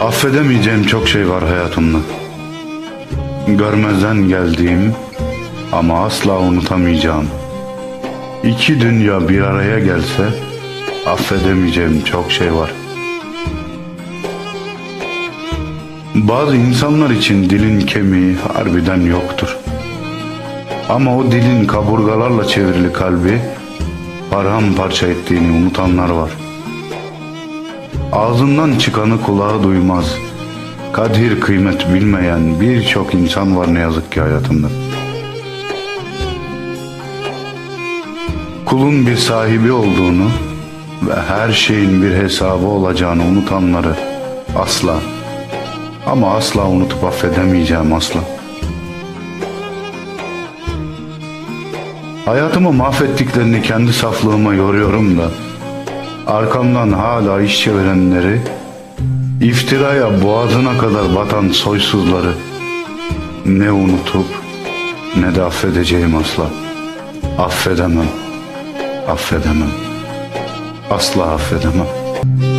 Affedemeyeceğim çok şey var hayatımda. Görmezden geldiğim ama asla unutamayacağım. İki dünya bir araya gelse affedemeyeceğim çok şey var. Bazı insanlar için dilin kemiği harbiden yoktur. Ama o dilin kaburgalarla çevrili kalbi paramparça ettiğini unutanlar var. Ağzından çıkanı kulağı duymaz, kadir kıymet bilmeyen birçok insan var ne yazık ki hayatımda. Kulun bir sahibi olduğunu ve her şeyin bir hesabı olacağını unutanları asla ama asla unutup affedemeyeceğim asla. Hayatımı mahvettiklerini kendi saflığıma yoruyorum da arkamdan hala iş çevirenleri, iftiraya boğazına kadar batan soysuzları ne unutup ne de affedeceğim asla. Affedemem, affedemem, asla affedemem.